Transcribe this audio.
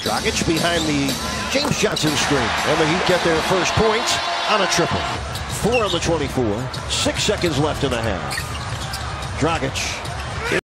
Dragic behind the James Johnson screen. And the Heat get their first points on a triple. 4 on the 24. 6 seconds left in the half. Dragic